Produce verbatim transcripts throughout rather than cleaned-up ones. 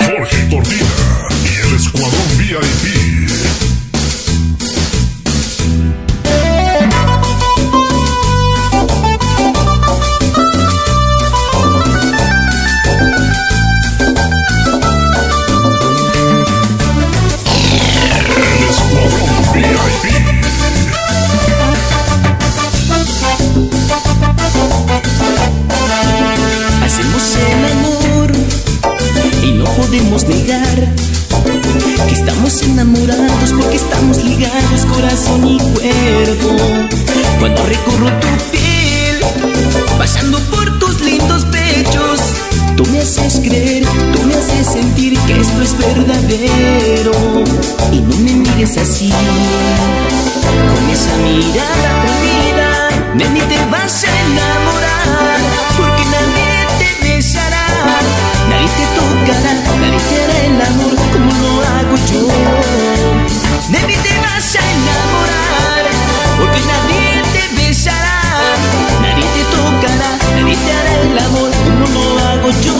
Jorge Cortina y el Escuadrón V I P. Podemos negar que estamos enamorados porque estamos ligados corazón y cuerpo. Cuando recorro tu piel, pasando por tus lindos pechos, tú me haces creer, tú me haces sentir que esto es verdadero. Y no me mires así, con esa mirada perdida, de mí te vas a enamorar, porque nadie te besará, nadie te tocará, nadie te hará el amor como lo hago yo. De mí te vas a enamorar, porque nadie te besará, nadie te tocará, nadie te hará el amor como lo hago yo.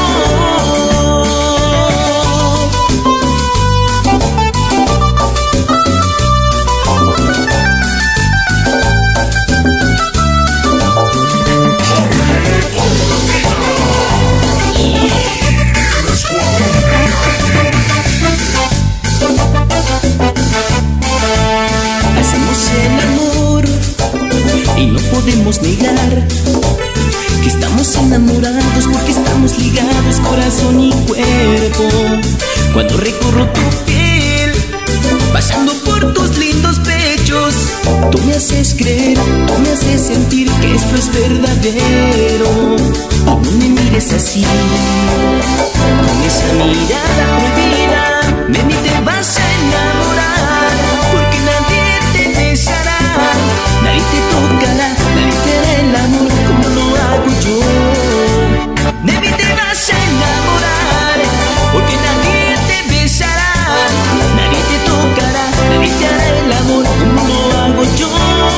Podemos negar que estamos enamorados porque estamos ligados corazón y cuerpo. Cuando recorro tu piel, pasando por tus lindos pechos, tú me haces creer, tú me haces sentir que esto es verdadero. Y no me mires así, con esa mirada prohibida, de mí te vas a enamorar, porque nadie te besará, nadie te tocará, nadie te hará el amor como lo hago yo. De mí te vas a enamorar, porque nadie te besará, nadie te tocará, nadie te hará el amor como lo hago yo.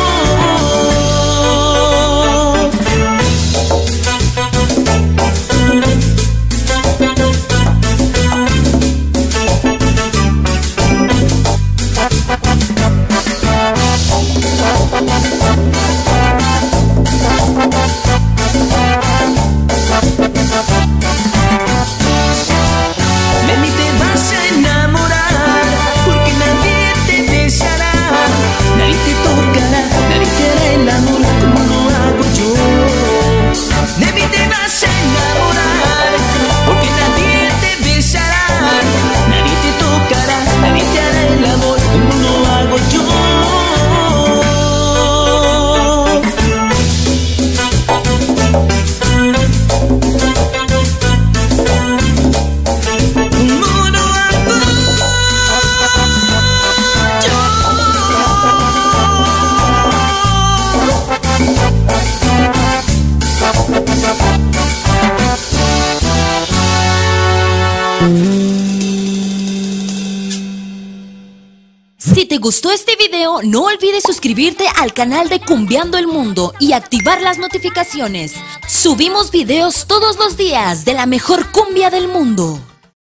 Si te gustó este video, no olvides suscribirte al canal de Cumbiando el Mundo y activar las notificaciones. Subimos videos todos los días de la mejor cumbia del mundo.